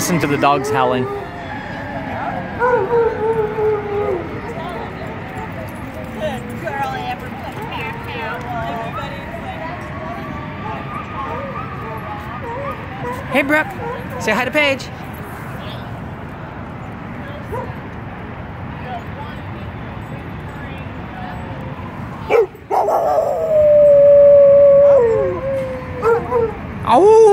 Listen to the dogs howling. Good girl, everybody. Hey, Brooke. Say hi to Paige. Oh!